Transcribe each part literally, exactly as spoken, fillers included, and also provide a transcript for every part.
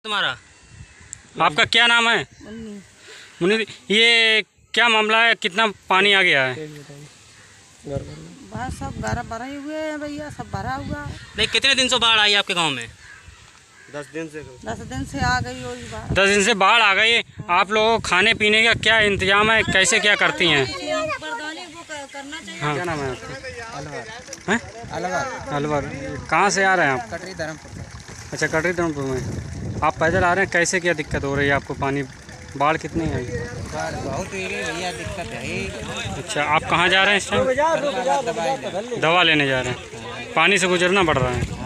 तुम्हारा आपका क्या नाम है? मुनीर। ये क्या मामला है, कितना पानी आ गया है? बस सब घर भरे हुए हैं भैया, सब भरा हुआ है। नहीं, कितने दिन से बाढ़ आई आपके गांव में? दस दिन से दस दिन से आ गई वही बाढ़। दस दिन से बाढ़ आ गई। आप लोगों को खाने पीने का क्या इंतजाम है, कैसे क्या करती हैं? हाँ, क्या नाम है आपका? अलवर। अलवर अलवर कहाँ से आ रहे हैं आप? कटरी धर्मपुर। अच्छा, कटरी धर्मपुर में आप पैदल आ रहे हैं, कैसे क्या दिक्कत हो रही है आपको? पानी बाढ़ कितनी आई? बाढ़ बहुत हुई है भैया, दिक्कत है। अच्छा, आप कहाँ जा रहे हैं इस टाइम? दवा लेने जा रहे हैं, पानी से गुजरना पड़ रहा है।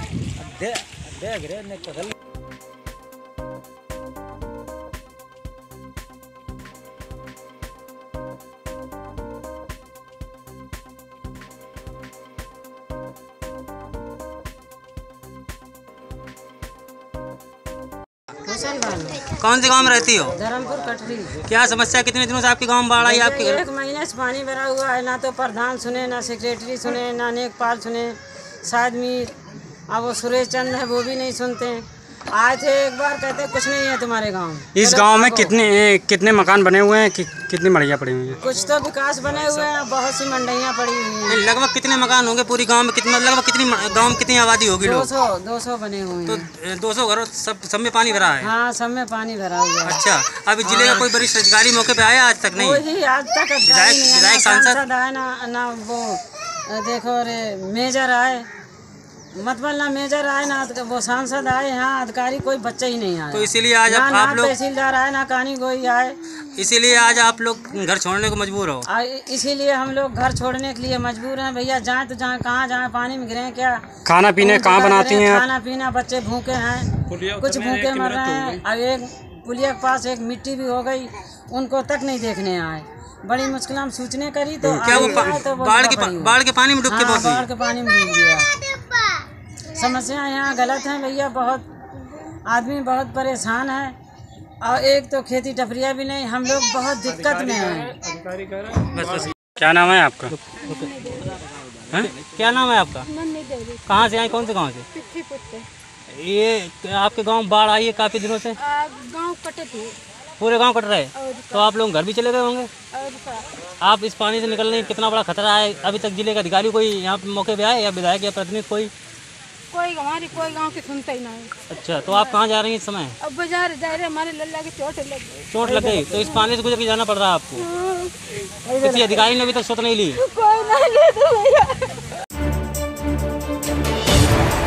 कौन से गांव में रहती हो? धर्मपुर कटरी। क्या समस्या, कितने दिनों से आपके गांव में बाढ़ आई? आपके एक महीने से पानी भरा हुआ है, ना तो प्रधान सुने, ना सेक्रेटरी सुने, ना नेकपाल सुने, शायद मीर, अब वो सुरेश चंद है वो भी नहीं सुनते। आए थे एक बार, कहते कुछ नहीं है तुम्हारे गांव। इस गांव में कितने कितने मकान बने हुए हैं कि, कितनी मड़ियाँ पड़ी हुई हैं? कुछ तो विकास बने हुए हैं, बहुत सी मंडियाँ पड़ी हुई हैं। लगभग कितने मकान होंगे पूरी गांव में? कितना लगभग कितनी गांव में कितनी आबादी होगी? दो सौ दो सौ बने हुए तो हैं। दो सौ घरों सब सब में पानी भरा है? हाँ, सब में पानी भरा हुआ है। अच्छा, अभी जिले का कोई वरिष्ठ अधिकारी मौके पे आया आज तक? नहीं, वही आज तक अधिकारी नहीं आया, ना सांसद आए, ना ना वो देखो रे मेजर आए, मतलब ना मेजर आए, ना वो सांसद आए, यहाँ अधिकारी कोई बच्चा ही नहीं आया। तो इसीलिए आज ना, आप, ना आप लोग तहसीलदार आए, ना कहानी कोई आए। इसीलिए आज आप लोग घर छोड़ने को मजबूर हो? इसीलिए हम लोग घर छोड़ने के लिए मजबूर हैं भैया। जाएं तो जहाँ कहाँ जाएं, पानी में गिरे क्या? खाना पीने कहाँ बनाती हैं? खाना पीना, बच्चे भूखे हैं, कुछ भूखे मर रहे हैं। अब एक पुलिया के पास एक मिट्टी भी हो गई, उनको तक नहीं देखने आए। बड़ी मुश्किल हम सूचने करी तो क्या वो बाढ़ के बाढ़ के पानी में डूब के? बाढ़ के पानी में डूब गया। समस्या यहाँ गलत है भैया, बहुत आदमी बहुत परेशान है, और एक तो खेती टपरिया भी नहीं, हम लोग बहुत दिक्कत में हैं। बस बस। क्या नाम है आपका? है? क्या नाम है आपका? कहाँ से आए, कौन से गांव से? ये आपके गांव बाढ़ आई है काफी दिनों से? गांव कटे थे, पूरे गांव कट रहे, तो आप लोग घर भी चले गए होंगे। आप इस पानी से निकलने कितना बड़ा खतरा है? अभी तक जिले का अधिकारी कोई यहाँ पे मौके पे आए, या विधायक या प्रतिनिधि कोई? कोई हमारी कोई गांव की सुनता ही नहीं। अच्छा, तो आप कहाँ जा रही हैं इस समय? अब बाजार जा रहे, हमारे लल्ला की चोट लग गई। चोट लग गई, तो इस पानी से गुजर के जाना पड़ रहा है आपको? किसी अधिकारी ने अभी तक सोच नहीं ली? कोई नहीं ले तो भैया।